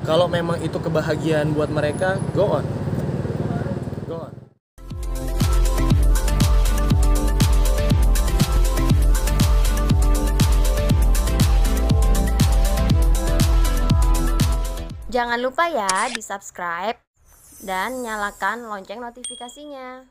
Kalau memang itu kebahagiaan buat mereka, go on. Go on. Jangan lupa ya di-subscribe dan nyalakan lonceng notifikasinya.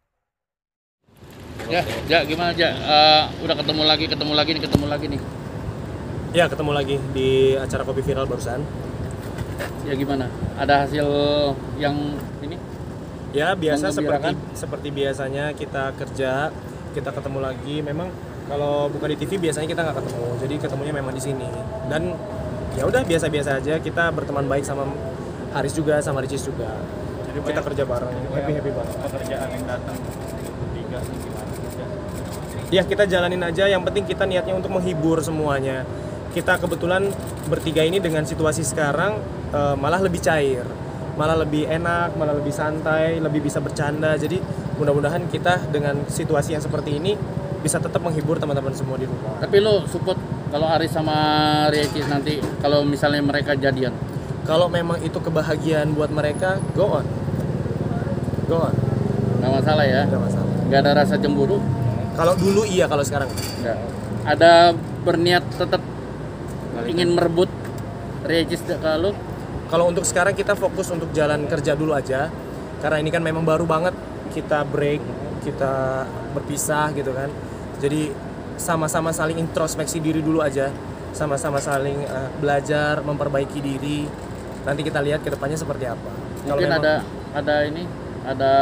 Ya, gimana aja? Udah ketemu lagi nih. Ya, ketemu lagi di acara Kopi Viral barusan. Ya gimana? Ada hasil yang ini? Ya, biasa Menggembirakan? seperti biasanya kita kerja, kita ketemu lagi. Memang kalau bukan di TV biasanya kita nggak ketemu. Jadi ketemunya memang di sini. Dan ya udah biasa-biasa aja, kita berteman baik sama Haris juga, sama Ricis juga. Jadi kita kerja bareng, happy bareng. Pekerjaan yang datang tiga gimana? Ya, kita jalanin aja, yang penting kita niatnya untuk menghibur semuanya. Kita kebetulan bertiga ini dengan situasi sekarang malah lebih cair, malah lebih enak, malah lebih santai, lebih bisa bercanda. Jadi mudah-mudahan kita dengan situasi yang seperti ini bisa tetap menghibur teman-teman semua di rumah. Tapi lo support kalau Aris sama Ricis nanti kalau misalnya mereka jadian? Kalau memang itu kebahagiaan buat mereka, go on. Go on. Nggak masalah ya? Nggak masalah. Nggak ada rasa cemburu? Kalau dulu iya, kalau sekarang Nggak. Ada berniat tetap ingin merebut Ricis ke lo? kalau untuk sekarang kita fokus untuk jalan kerja dulu aja, karena ini kan memang baru banget kita break, kita berpisah gitu kan. Jadi sama-sama saling introspeksi diri dulu aja, sama-sama saling belajar, memperbaiki diri. Nanti kita lihat ke depannya seperti apa. Mungkin ada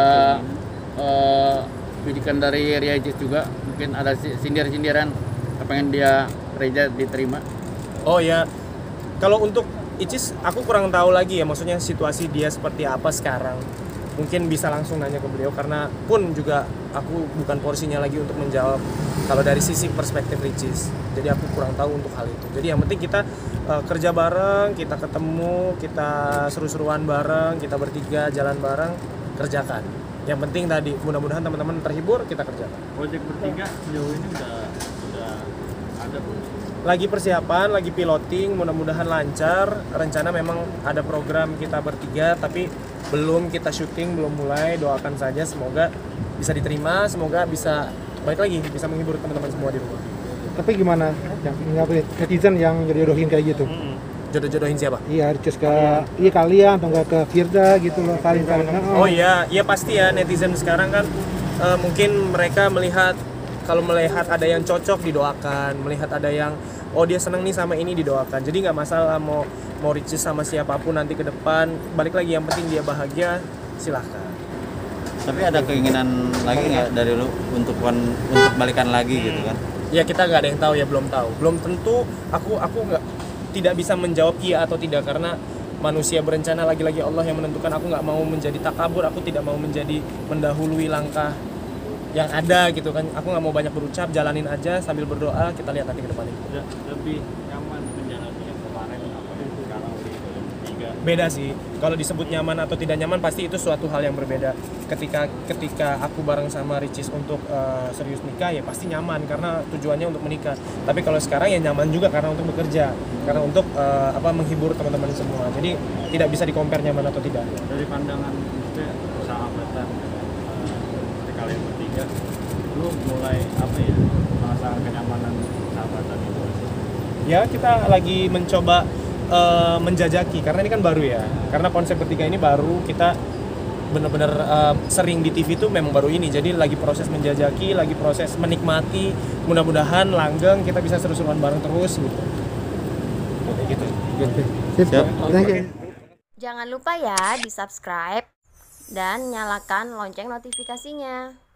bidikan dari Ricis juga, mungkin ada sindir-sindiran pengen dia Reza diterima. Oh ya, kalau untuk Icis aku kurang tahu lagi ya, maksudnya situasi dia seperti apa sekarang. Mungkin bisa langsung nanya ke beliau, karena pun juga aku bukan porsinya lagi untuk menjawab kalau dari sisi perspektif Ricis. Jadi aku kurang tahu untuk hal itu. Jadi yang penting kita kerja bareng, kita ketemu, kita seru-seruan bareng, kita bertiga jalan bareng, kerjakan. Yang penting tadi mudah-mudahan teman-teman terhibur, kita kerjakan. Proyek bertiga sejauh ini udah ada belum? Lagi persiapan, lagi piloting, mudah-mudahan lancar. Rencana memang ada program kita bertiga, tapi belum kita syuting, belum mulai. Doakan saja semoga bisa diterima, semoga bisa balik lagi, bisa menghibur teman-teman semua di rumah. Tapi gimana yang netizen yang jodohin kayak gitu? Jodoh-jodohin siapa? Iya, Ricis ke kalian atau enggak ke Firda gitu loh, saling. Oh iya pasti ya, netizen sekarang kan mungkin mereka melihat, kalau melihat ada yang cocok didoakan, melihat ada yang oh dia seneng nih sama ini didoakan. Jadi nggak masalah mau Ricis sama siapapun nanti ke depan, balik lagi yang penting dia bahagia, silahkan. Tapi ada keinginan lagi nggak dari lu untuk balikan lagi gitu kan? Ya kita nggak ada yang tahu ya, belum tahu, belum tentu. Aku nggak, tidak bisa menjawab iya atau tidak, karena manusia berencana, lagi-lagi Allah yang menentukan. Aku nggak mau menjadi takabur, aku tidak mau menjadi mendahului langkah yang ada gitu kan. Aku nggak mau banyak berucap, jalanin aja sambil berdoa, kita lihat nanti ke depannya. Lebih nyaman menjalani yang kemarin apa yang sekarang di tiga? Beda sih, kalau disebut nyaman atau tidak nyaman pasti itu suatu hal yang berbeda. Ketika aku bareng sama Ricis untuk serius nikah, ya pasti nyaman karena tujuannya untuk menikah. Tapi kalau sekarang ya nyaman juga karena untuk bekerja, karena untuk menghibur teman-teman semua. Jadi tidak bisa di-compare nyaman atau tidak. Dari pandangan maksudnya sahabatan kalian bertiga, lu mulai apa ya, merasakan kenyamanan sahabatan itu? Ya kita lagi mencoba menjajaki, karena ini kan baru ya, karena konsep bertiga ini baru, kita benar-benar sering di TV itu memang baru ini. Jadi lagi proses menjajaki, lagi proses menikmati. Mudah-mudahan langgeng, kita bisa seru-seruan bareng terus gitu. Gitu. Siap. Thank you. Jangan lupa ya di-subscribe dan nyalakan lonceng notifikasinya.